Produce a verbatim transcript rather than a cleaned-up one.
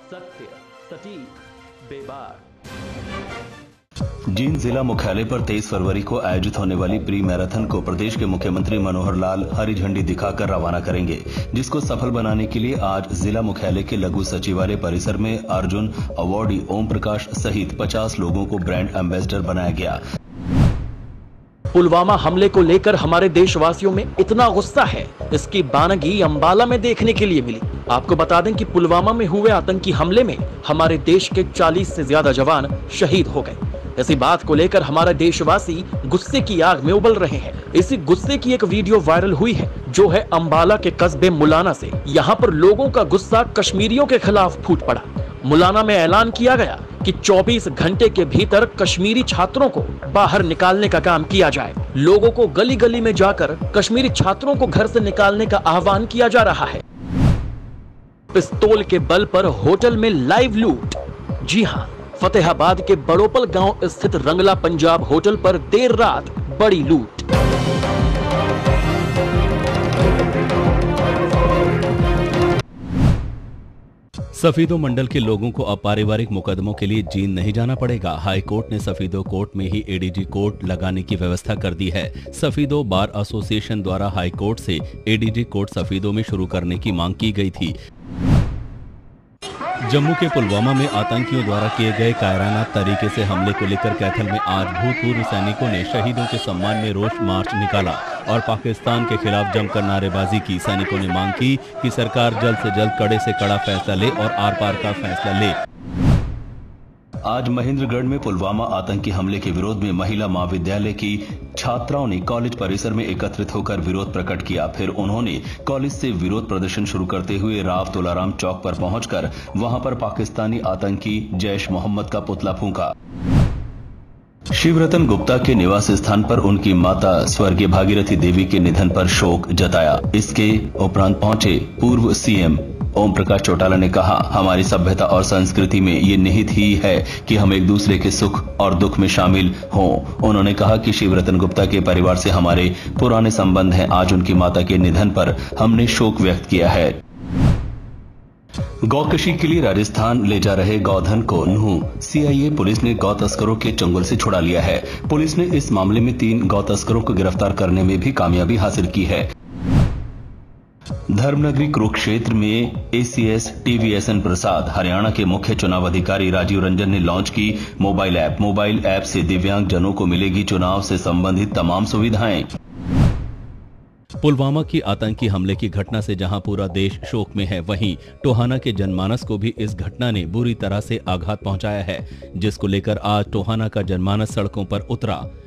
सत्य, सटीक, बेबाक। जींद जिला मुख्यालय पर तेईस फरवरी को आयोजित होने वाली प्री मैराथन को प्रदेश के मुख्यमंत्री मनोहर लाल हरी झंडी दिखाकर रवाना करेंगे, जिसको सफल बनाने के लिए आज जिला मुख्यालय के लघु सचिवालय परिसर में अर्जुन अवार्डी ओम प्रकाश सहित पचास लोगों को ब्रांड एम्बेसडर बनाया गया। पुलवामा हमले को लेकर हमारे देशवासियों में इतना गुस्सा है, इसकी बानगी अंबाला में देखने के लिए मिली। आपको बता दें कि पुलवामा में हुए आतंकी हमले में हमारे देश के चालीस से ज्यादा जवान शहीद हो गए। इसी बात को लेकर हमारे देशवासी गुस्से की आग में उबल रहे हैं। इसी गुस्से की एक वीडियो वायरल हुई है, जो है अंबाला के कस्बे मुलाना से। यहाँ पर लोगों का गुस्सा कश्मीरियों के खिलाफ फूट पड़ा। मुलाना में ऐलान किया गया कि चौबीस घंटे के भीतर कश्मीरी छात्रों को बाहर निकालने का काम किया जाए। लोगों को गली गली में जाकर कश्मीरी छात्रों को घर से निकालने का आह्वान किया जा रहा है। पिस्तौल के बल पर होटल में लाइव लूट। जी हाँ, फतेहाबाद के बड़ोपल गांव स्थित रंगला पंजाब होटल पर देर रात बड़ी लूट। सफीदो मंडल के लोगों को अब पारिवारिक मुकदमों के लिए जींद नहीं जाना पड़ेगा। हाई कोर्ट ने सफीदो कोर्ट में ही एडीजी कोर्ट लगाने की व्यवस्था कर दी है। सफीदो बार एसोसिएशन द्वारा हाई कोर्ट से एडीजी कोर्ट सफीदो में शुरू करने की मांग की गई थी। जम्मू के पुलवामा में आतंकियों द्वारा किए गए कायराना तरीके से हमले को लेकर कैथल में आज भूतपूर्व सैनिकों ने शहीदों के सम्मान में रोष मार्च निकाला और पाकिस्तान के खिलाफ जमकर नारेबाजी की। सैनिकों ने मांग की कि सरकार जल्द से जल्द कड़े से कड़ा फैसला ले और आर पार का फैसला ले। आज महेंद्रगढ़ में पुलवामा आतंकी हमले के विरोध में महिला महाविद्यालय की छात्राओं ने कॉलेज परिसर में एकत्रित होकर विरोध प्रकट किया। फिर उन्होंने कॉलेज से विरोध प्रदर्शन शुरू करते हुए राव तुलाराम चौक पर पहुंचकर वहां पर पाकिस्तानी आतंकी जैश मोहम्मद का पुतला फूंका। शिवरतन गुप्ता के निवास स्थान पर उनकी माता स्वर्गीय भागीरथी देवी के निधन पर शोक जताया। इसके उपरांत पहुंचे पूर्व सीएम ओम प्रकाश चौटाला ने कहा, हमारी सभ्यता और संस्कृति में ये निहित ही है कि हम एक दूसरे के सुख और दुख में शामिल हों। उन्होंने कहा कि शिवरतन गुप्ता के परिवार से हमारे पुराने संबंध हैं। आज उनकी माता के निधन पर हमने शोक व्यक्त किया है। गौकशी के लिए राजस्थान ले जा रहे गौधन को नूंह सीआईए पुलिस ने गौ तस्करों के चंगुल से छुड़ा लिया है। पुलिस ने इस मामले में तीन गौ तस्करों को गिरफ्तार करने में भी कामयाबी हासिल की है। धर्मनगरी कुरुक्षेत्र में एसीएस टीवीएसएन प्रसाद, हरियाणा के मुख्य चुनाव अधिकारी राजीव रंजन ने लॉन्च की मोबाइल ऐप। मोबाइल ऐप से दिव्यांग जनों को मिलेगी चुनाव से संबंधित तमाम सुविधाएं। पुलवामा की आतंकी हमले की घटना से जहां पूरा देश शोक में है, वहीं टोहाना के जनमानस को भी इस घटना ने बुरी तरह से आघात पहुंचाया है, जिसको लेकर आज टोहाना का जनमानस सड़कों पर उतरा।